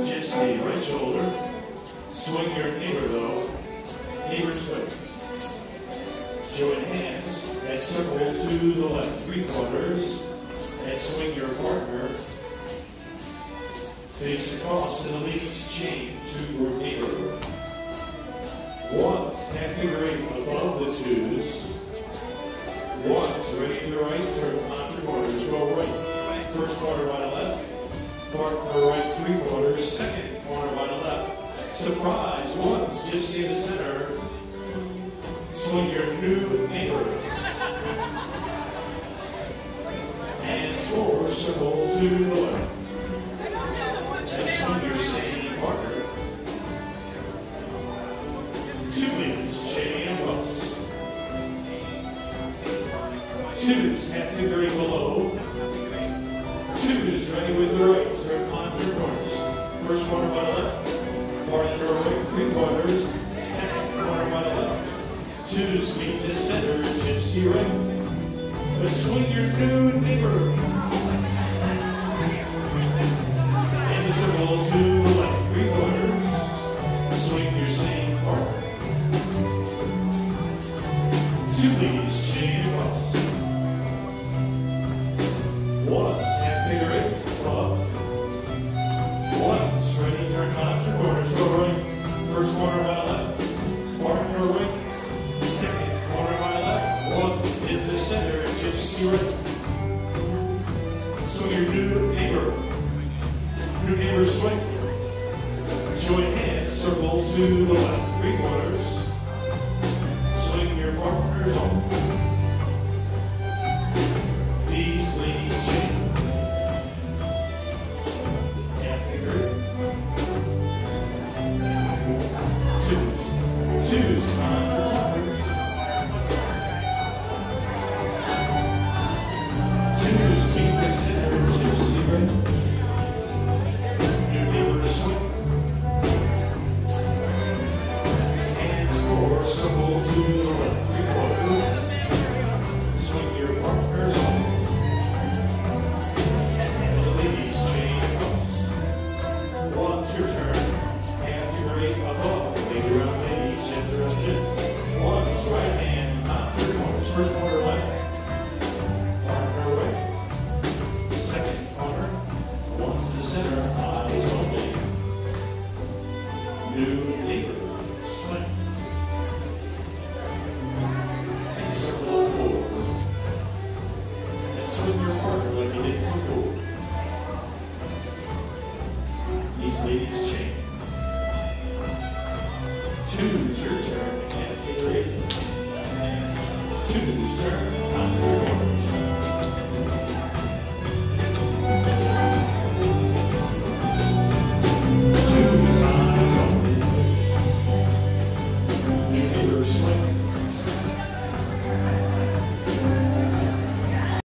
gypsy, right shoulder. Swing your neighbor though, neighbor swing. Join hands and circle to the left, 3/4, and swing your partner. Face across in a ladies chain to your neighbor. Ones, half figure eight above the twos. Ones, ready to the right, turn contra quarters, go right. First corner by the left, partner right, 3/4, second corner by the left. Surprise, ones, gypsy in the center. Swing your new neighbor. And score, circle to the left. And swing your same partner. Two leads, chain and cross. Twos, half figure eight below. Twos, ready with the right, turn contra corners. First corner by the left, partner right, 3/4, second corner by the left. Twos meet the center, gypsy right. But swing your new neighbor. And circle to the left, 3/4. Swing your same partner. Two leads, chain across. Ones, half figure eight, above. Ones, ready, turn contra corners, go right. First corner by the left, partner right. Second corner by the left, ones in the center, gypsy right. Swing your new neighbor. New neighbor swing. Join hands, circle to the left, 3/4. Swing your partners on. These ladies chain. Half figure. Twos, contra corners. Twos, meet the center, gypsy right. New neighbor swing. And score, circle to the left, 3/4. Swing your partners on. And the ladies chain across. One's your turn. Half figure eight above. Lady round lady, gender round gender. One's right hand, contra corners. First corner left. Partner right. Second corner. One's in the center. Eyes only. New neighbor. Swing. And circle 4. And swing your partner like you did before. These ladies chain. Two's your turn, half figure eight. Two's turn, contra corners.